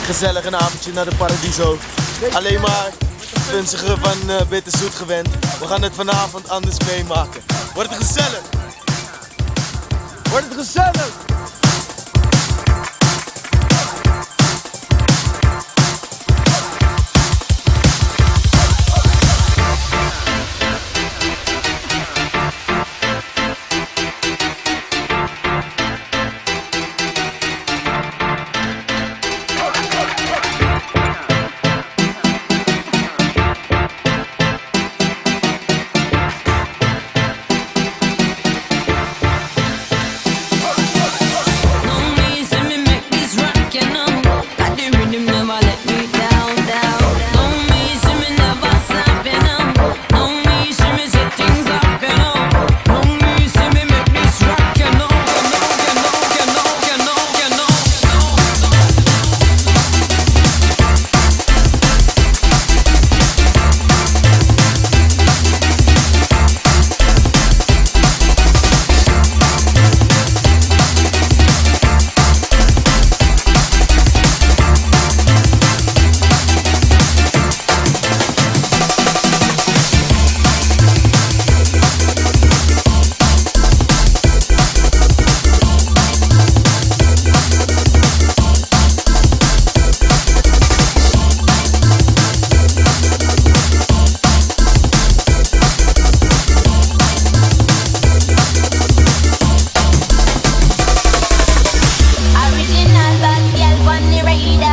Gezellig een avondje naar de Paradiso. Alleen maar vunzige van bitterzoet gewend. We gaan het vanavond anders meemaken. Wordt het gezellig? Wordt het gezellig? Original bad girl on the radar.